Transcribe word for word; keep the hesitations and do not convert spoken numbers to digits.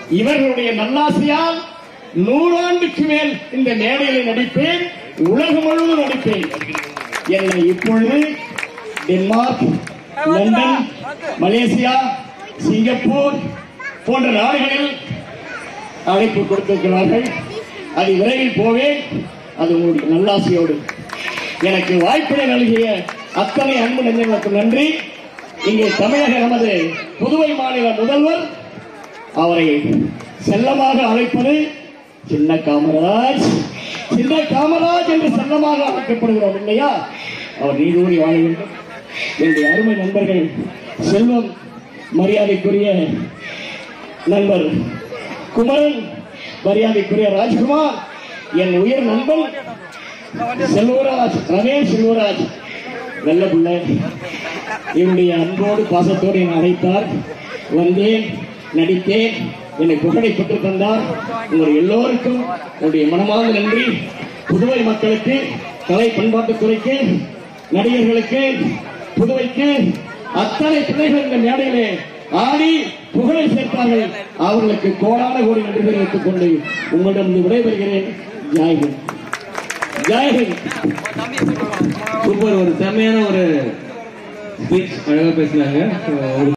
இவர்களுடைய நல்லாசையால் நூறாண்டுக்கு மேல் இந்த மேடையில் நடிப்பேன், உலகம் முழுவதும் நடிப்பேன். என்னை இப்பொழுது டென்மார்க், லண்டன், மலேசியா, சிங்கப்பூர் போன்ற நாடுகளில் அழைப்பு கொடுத்திருக்கிறார்கள். அது விரைவில் போவேன். அது உங்களுடைய நல்லாசையோடு எனக்கு வாய்ப்பினை நல்கிய அத்தனை அன்பு நெஞ்சங்களுக்கு நன்றி. இங்கே தமிழக நமது புதுவை மாநில முதல்வர், அவரை செல்லமாக அழைப்பது சின்ன காமராஜ், சின்ன காமராஜ் என்று செல்லமாக அழைக்கப்படுகிறோம் இல்லையா? அவர் நீடூழி வாழ வேண்டும். என்னுடைய அருமை நண்பர்கள் செல்வம், மரியாதைக்குரிய நண்பர் குமரன், மரியாதைக்குரிய ராஜ்குமார், என் உயிர் நண்பன் செல்வராஜ், ரமேஷ் செல்வராஜ், நல்ல பிள்ளை, என்னுடைய அன்போடு பாசத்தோடு என்னை அழைத்தார். வந்தேன், நடித்தேன், என்னை புகழை பெற்றுத் தந்தார். உங்கள் எல்லோருக்கும் என்னுடைய மனமார்ந்த நன்றி. புதுவை மக்களுக்கு, கலை பண்பாட்டுத்துறைக்கு, நடிகர்களுக்கு, புதுவைக்கு அத்தனை பிள்ளைகள் இந்த மேடையிலே ஆடி புகழை சேர்த்தார்கள். அவர்களுக்கு கோடான கோடி நன்றி தெரிவித்துக் கொண்டு உங்களிடம் விடைபெறுகிறேன். ஜெய்ஹிந்த். ஜெய்ஹிந்த். சூப்பர். ஒரு செம்மையான ஒரு ஸ்பீச், அழகா பேசினாங்க.